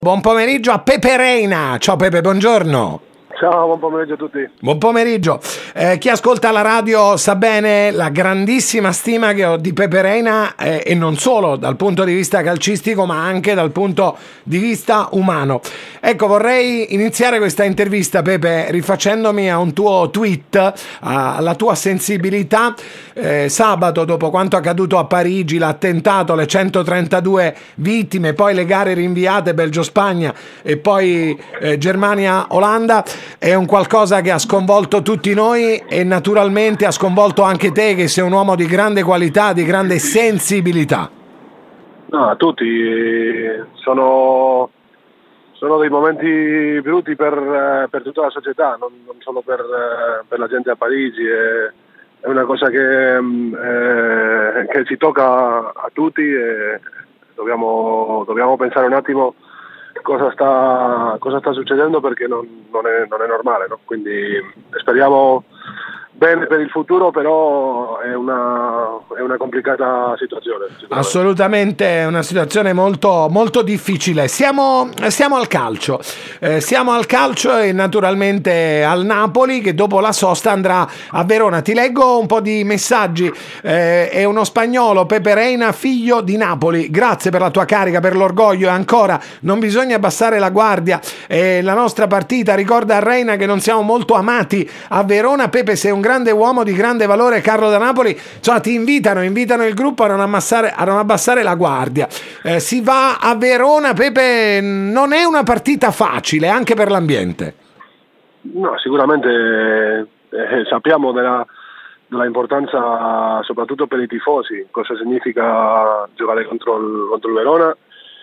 Buon pomeriggio a Pepe Reina. Ciao Pepe, buongiorno. Ciao, buon pomeriggio a tutti. Buon pomeriggio. Chi ascolta la radio sa bene la grandissima stima che ho di Pepe Reina e non solo dal punto di vista calcistico ma anche dal punto di vista umano. Ecco, vorrei iniziare questa intervista, Pepe, rifacendomi a un tuo tweet, alla tua sensibilità. Sabato, dopo quanto accaduto a Parigi, l'attentato, le 132 vittime, poi le gare rinviate, Belgio-Spagna e poi Germania-Olanda, è un qualcosa che ha sconvolto tutti noi e naturalmente ha sconvolto anche te, che sei un uomo di grande qualità, di grande sensibilità. No, a tutti. Sono dei momenti brutti per tutta la società, non solo per la gente a Parigi. È una cosa che ci tocca a tutti e dobbiamo pensare un attimo cosa sta succedendo, perché non è normale, no? Quindi speriamo bene per il futuro, però è una complicata situazione. Assolutamente, è una situazione molto, molto difficile. Siamo al calcio. Siamo al calcio e naturalmente al Napoli, che dopo la sosta andrà a Verona. Ti leggo un po' di messaggi. È uno spagnolo, Pepe Reina, figlio di Napoli. Grazie per la tua carica, per l'orgoglio, e ancora non bisogna abbassare la guardia. La nostra partita ricorda a Reina che non siamo molto amati a Verona. Pepe, sei un grande uomo di grande valore, Carlo da Napoli. Cioè, ti invitano il gruppo a non abbassare la guardia. Si va a Verona, Pepe, non è una partita facile anche per l'ambiente. No, sicuramente sappiamo della importanza, soprattutto per i tifosi, cosa significa giocare contro il Verona,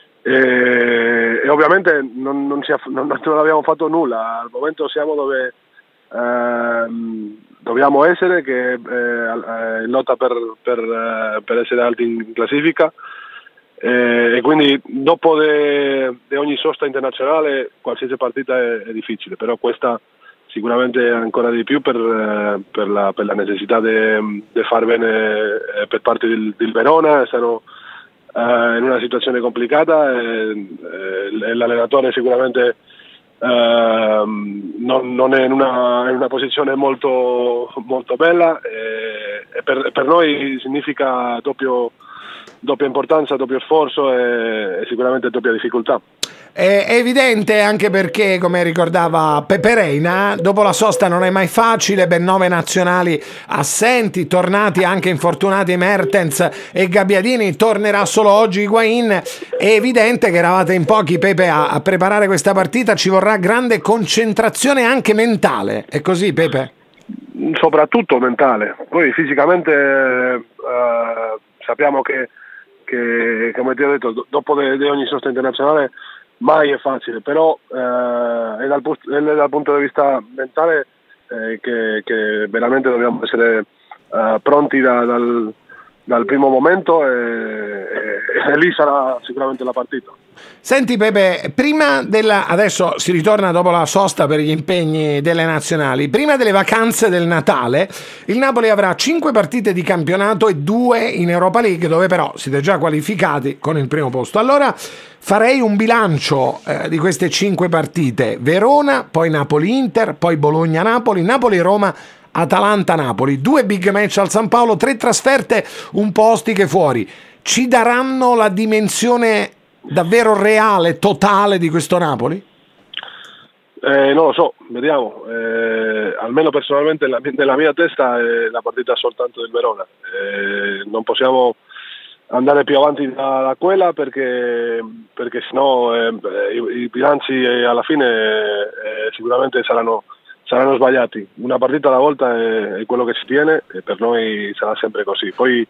e ovviamente non abbiamo fatto nulla. Al momento siamo dove dobbiamo essere, che in lotta per essere alti in classifica, e quindi dopo di ogni sosta internazionale qualsiasi partita è difficile, però questa sicuramente ancora di più per la necessità di far bene per parte del Verona. Sono in una situazione complicata e l'allenatore sicuramente non è in una posizione molto, molto bella, e per noi significa doppia importanza, doppio sforzo e sicuramente doppia difficoltà. È evidente, anche perché, come ricordava Pepe Reina, dopo la sosta non è mai facile, ben 9 nazionali assenti, tornati anche infortunati Mertens e Gabbiadini, tornerà solo oggi Higuain. È evidente che eravate in pochi, Pepe, a preparare questa partita, ci vorrà grande concentrazione anche mentale, è così, Pepe? Soprattutto mentale, poi fisicamente sappiamo che come ti ho detto, dopo di ogni sosta internazionale mai è facile, però è dal punto di vista mentale che veramente dobbiamo essere pronti dal primo momento, e lì sarà sicuramente la partita. Senti Pepe, adesso si ritorna dopo la sosta per gli impegni delle nazionali, prima delle vacanze del Natale il Napoli avrà 5 partite di campionato e 2 in Europa League, dove però siete già qualificati con il primo posto. Allora farei un bilancio di queste 5 partite: Verona, poi Napoli-Inter, poi Bologna-Napoli, Napoli-Roma, Atalanta-Napoli, 2 big match al San Paolo, 3 trasferte, un po' ostiche fuori. Ci daranno la dimensione davvero reale, totale di questo Napoli? Non lo so, vediamo. Almeno personalmente nella mia testa è la partita soltanto del Verona. Non possiamo andare più avanti da quella, perché sennò i bilanci alla fine sicuramente saranno sbagliati. Una partita alla volta è quello che si tiene, e per noi sarà sempre così. Poi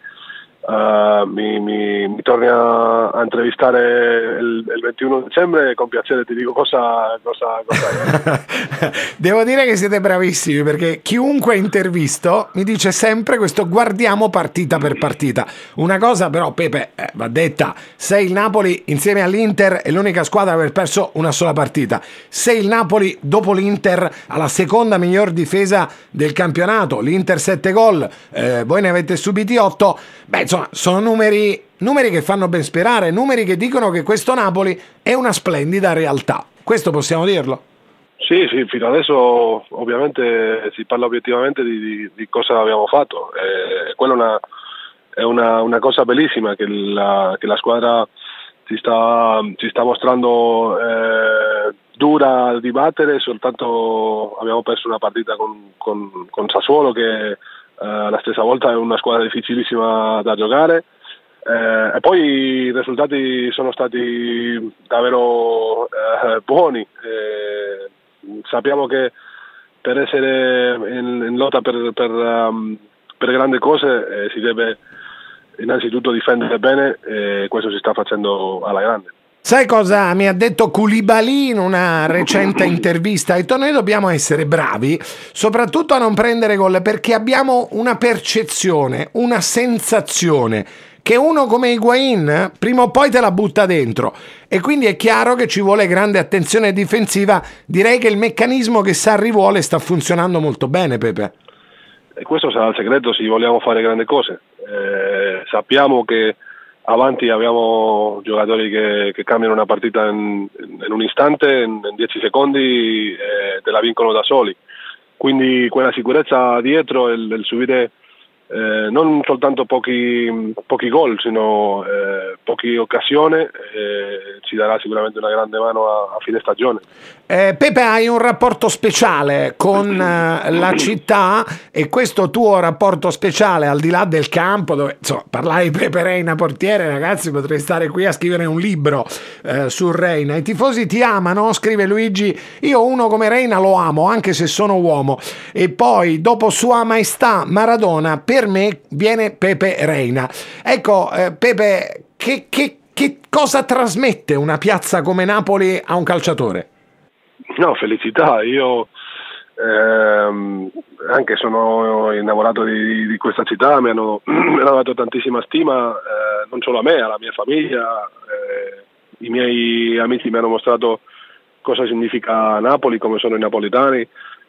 mi torni a intervistare il 21 dicembre e con piacere ti dico cosa è. Devo dire che siete bravissimi, perché chiunque intervisto mi dice sempre questo: guardiamo partita per partita. Una cosa però, Pepe, va detta: se il Napoli insieme all'Inter è l'unica squadra ad aver perso una sola partita, se il Napoli dopo l'Inter ha la seconda miglior difesa del campionato, l'Inter 7 gol, voi ne avete subiti 8, beh insomma sono numeri numeri che fanno ben sperare, numeri che dicono che questo Napoli è una splendida realtà. Questo possiamo dirlo? Sì, sì, fino adesso ovviamente si parla obiettivamente di cosa abbiamo fatto. Quella è una cosa bellissima che la squadra ci sta mostrando dura di battere, soltanto abbiamo perso una partita con Sassuolo che la stessa volta è una squadra difficilissima da giocare. E poi i risultati sono stati davvero buoni. Sappiamo che per essere in lotta per grandi cose si deve innanzitutto difendere bene, e questo si sta facendo alla grande. Sai cosa mi ha detto Koulibaly in una recente intervista? Ha detto: noi dobbiamo essere bravi soprattutto a non prendere gol, perché abbiamo una percezione, una sensazione che uno come Higuain prima o poi te la butta dentro, e quindi è chiaro che ci vuole grande attenzione difensiva. Direi che il meccanismo che Sarri vuole sta funzionando molto bene, Pepe. E questo sarà il segreto se vogliamo fare grandi cose. Sappiamo che avanti abbiamo giocatori che cambiano una partita in un istante, in 10 secondi, te la vincono da soli. Quindi quella sicurezza dietro, il subire non soltanto pochi gol, sino poche occasioni, ci darà sicuramente una grande mano a fine stagione. Pepe, hai un rapporto speciale con la città, e questo tuo rapporto speciale, al di là del campo, dove insomma, parlare di Pepe Reina portiere, ragazzi, potrei stare qui a scrivere un libro su Reina. I tifosi ti amano, scrive Luigi. Io uno come Reina lo amo, anche se sono uomo, e poi dopo Sua Maestà Maradona per me viene Pepe Reina. Ecco, Pepe, che cosa trasmette una piazza come Napoli a un calciatore? No, felicità. Io anche sono innamorato di questa città, mi hanno dato tantissima stima, non solo a me, alla mia famiglia. I miei amici mi hanno mostrato cosa significa Napoli, come sono i napoletani.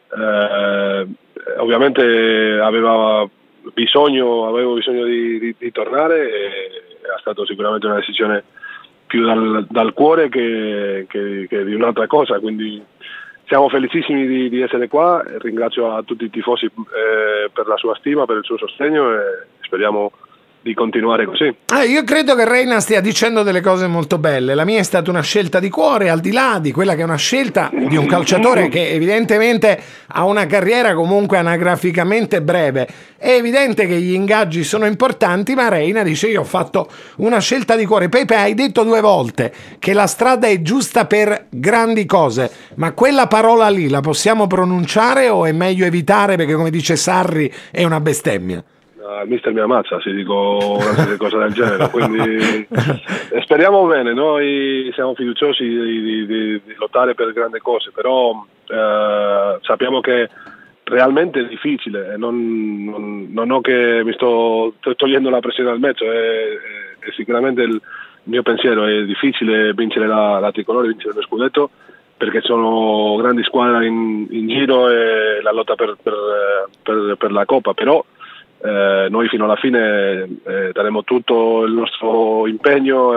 Ovviamente avevo bisogno di tornare, e è stata sicuramente una decisione più dal cuore che di un'altra cosa, quindi siamo felicissimi di essere qua. Ringrazio a tutti i tifosi per la sua stima, per il suo sostegno, e speriamo di continuare così. Io credo che Reina stia dicendo delle cose molto belle. La mia è stata una scelta di cuore, al di là di quella che è una scelta di un calciatore che evidentemente ha una carriera comunque anagraficamente breve. È evidente che gli ingaggi sono importanti, ma Reina dice: io ho fatto una scelta di cuore. Pepe, hai detto 2 volte che la strada è giusta per grandi cose, ma quella parola lì la possiamo pronunciare o è meglio evitare, perché come dice Sarri è una bestemmia? Il mister mi ammazza se dico una cosa del genere, quindi speriamo bene. Noi siamo fiduciosi di lottare per grandi cose, però sappiamo che realmente è difficile, non ho che mi sto togliendo la pressione dal mezzo, è sicuramente il mio pensiero. È difficile vincere la tricolore, vincere lo scudetto, perché sono grandi squadre in giro, e la lotta per la Coppa, però noi fino alla fine daremo tutto il nostro impegno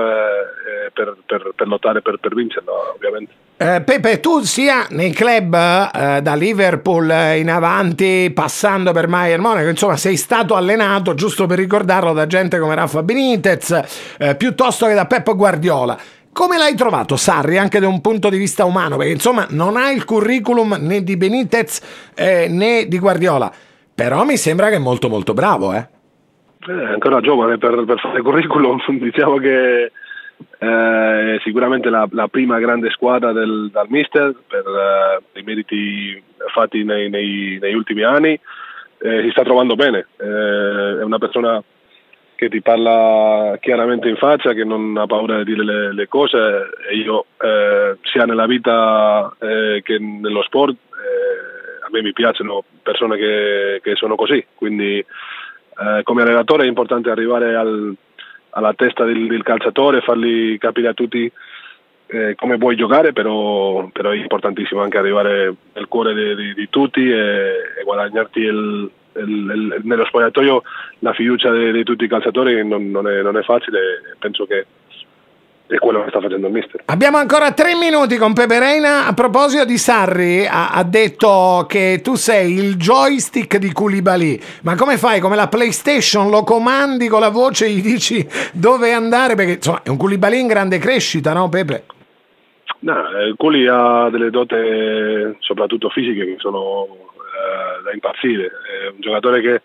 per lottare per vincerla, ovviamente. Pepe, tu sia nei club da Liverpool in avanti, passando per Bayern Monaco, insomma sei stato allenato, giusto per ricordarlo, da gente come Rafa Benitez, piuttosto che da Pep Guardiola. Come l'hai trovato Sarri, anche da un punto di vista umano? Perché insomma non ha il curriculum né di Benitez né di Guardiola, però mi sembra che è molto molto bravo. È ancora giovane per fare curriculum. Diciamo che sicuramente la prima grande squadra dal mister, per i meriti fatti negli ultimi anni. Si sta trovando bene, è una persona che ti parla chiaramente in faccia, che non ha paura di dire le cose, e io sia nella vita che nello sport, a me mi piacciono persone che sono così, quindi come allenatore è importante arrivare alla testa del calciatore, fargli capire a tutti come vuoi giocare, però è importantissimo anche arrivare nel cuore di tutti, e guadagnarti nello spogliatoio la fiducia di tutti i calciatori non è facile, penso che è quello che sta facendo il mister. Abbiamo ancora 3 minuti con Pepe Reina. A proposito di Sarri, ha detto che tu sei il joystick di Koulibaly, ma come fai? Come la PlayStation, lo comandi con la voce, gli dici dove andare? Perché insomma è un Koulibaly in grande crescita, no Pepe? No, Koulibaly ha delle dote soprattutto fisiche che sono da impazzire. È un giocatore che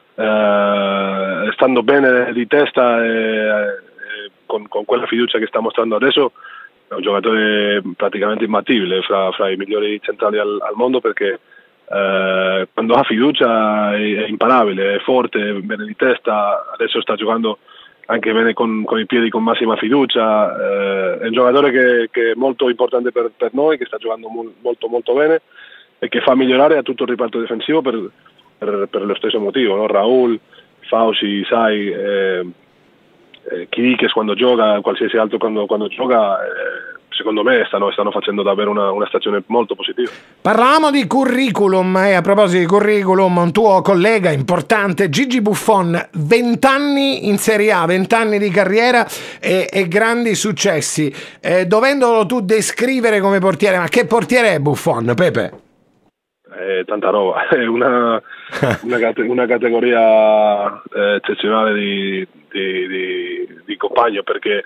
stando bene di testa con quella fiducia che sta mostrando adesso è un giocatore praticamente imbattibile fra i migliori centrali al mondo, perché quando ha fiducia è imparabile, è forte, è bene di testa, adesso sta giocando anche bene con i piedi con massima fiducia, è un giocatore che è molto importante per noi, che sta giocando molto molto bene e che fa migliorare a tutto il reparto difensivo per lo stesso motivo, no? Raul, Fauci, Sai, Chiriches quando gioca, qualsiasi altro quando gioca, secondo me stanno facendo davvero una stagione molto positiva. Parlavamo di curriculum e a proposito di curriculum, un tuo collega importante, Gigi Buffon, 20 anni in Serie A, 20 anni di carriera e grandi successi. Dovendolo tu descrivere come portiere, ma che portiere è Buffon, Pepe? Tanta roba, è una categoria eccezionale di compagno, perché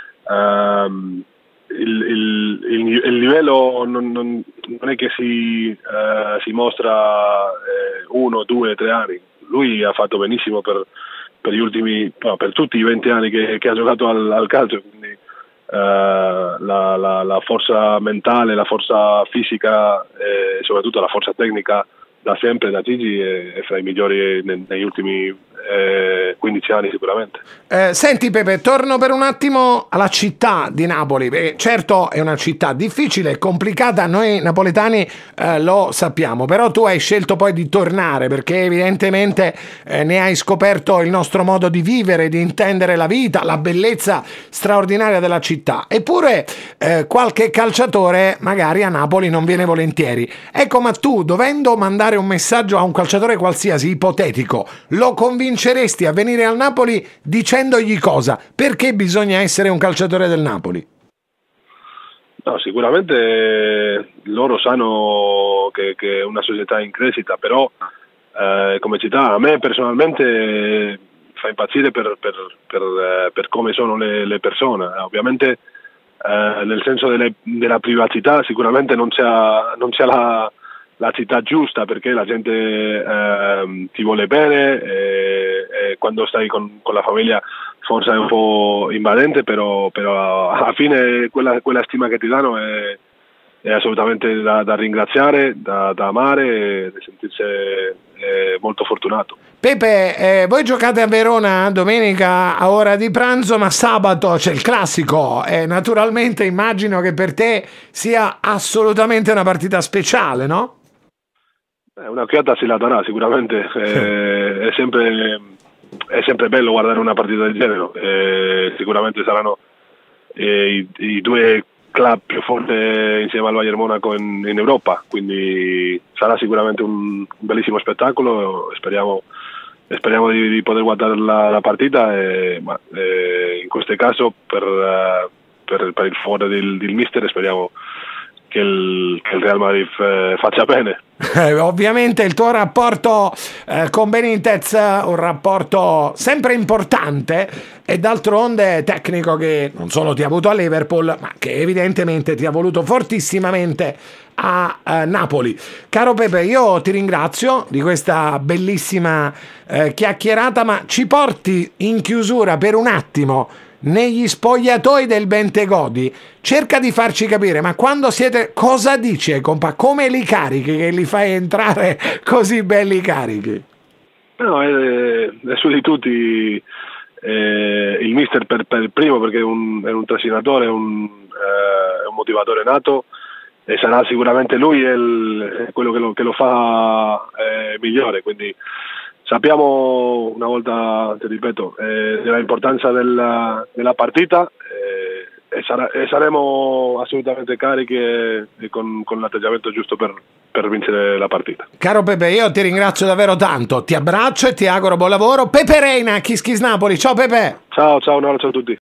il livello non è che si mostra 1, 2, 3 anni. Lui ha fatto benissimo per tutti i 20 anni che ha giocato al calcio, quindi la forza mentale, la forza fisica e soprattutto la forza tecnica da sempre da Gigi è fra i migliori negli ultimi 15 anni sicuramente. Senti Pepe, torno per un attimo alla città di Napoli, perché certo è una città difficile e complicata, noi napoletani lo sappiamo, però tu hai scelto poi di tornare perché evidentemente ne hai scoperto il nostro modo di vivere, di intendere la vita, la bellezza straordinaria della città. Eppure qualche calciatore magari a Napoli non viene volentieri. Ecco, ma tu, dovendo mandare un messaggio a un calciatore qualsiasi, ipotetico, lo convinceresti a venire al Napoli dicendogli cosa? Perché bisogna essere un calciatore del Napoli? No, sicuramente loro sanno che è una società in crescita, però come città a me personalmente fa impazzire per come sono le persone. Ovviamente nel senso della privacidà sicuramente non c'è la città giusta, perché la gente ti vuole bene e quando stai con la famiglia forse è un po' invadente, però alla fine quella stima che ti danno è assolutamente da ringraziare, da amare e di sentirsi molto fortunato. Pepe, voi giocate a Verona domenica a ora di pranzo, ma sabato c'è il classico e naturalmente immagino che per te sia assolutamente una partita speciale, no? Un'occhiata si la darà sicuramente, è sempre bello guardare una partita del genere, sicuramente saranno i due club più forti insieme al Bayern Monaco in Europa, quindi sarà sicuramente un bellissimo spettacolo. Speriamo di poter guardare la partita in questo caso per il favore del mister speriamo che il Real Madrid faccia bene. Ovviamente il tuo rapporto con Benitez un rapporto sempre importante e d'altronde tecnico che non solo ti ha avuto a Liverpool ma che evidentemente ti ha voluto fortissimamente a Napoli. Caro Pepe, io ti ringrazio di questa bellissima chiacchierata, ma ci porti in chiusura per un attimo negli spogliatoi del Bentegodi, cerca di farci capire, ma quando siete, cosa dici ai compa? Come li carichi, che li fai entrare così belli carichi? No, è su di tutti il mister per il primo, perché è un trascinatore, è un motivatore nato, e sarà sicuramente lui quello che lo fa migliore, quindi sappiamo, una volta ti ripeto, dell'importanza della partita, e saremo assolutamente carichi e con l'atteggiamento giusto per vincere la partita. Caro Pepe, io ti ringrazio davvero tanto, ti abbraccio e ti auguro buon lavoro. Pepe Reina, Kiss Kiss Napoli, ciao Pepe! Ciao, un abbraccio a tutti.